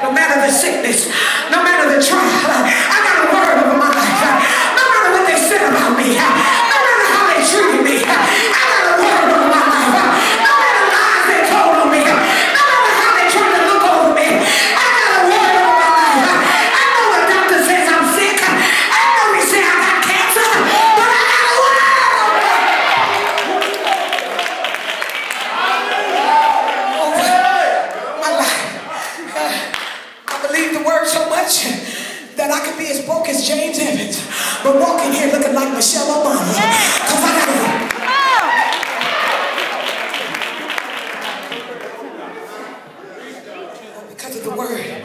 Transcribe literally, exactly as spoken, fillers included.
No matter the sickness, no matter the trial, I got a word over my life. No matter what they said about me, no matter how they treated me, I got a word over my life. No matter the lies they told on me, no matter how they tried to look over me, I got a word over my life. I know the doctor says I'm sick. I know he said I got cancer, but I got a word over my life. I believe the word so much that I could be as broke as James Evans, but walking here looking like Michelle Obama. Because I got it. Because of the word.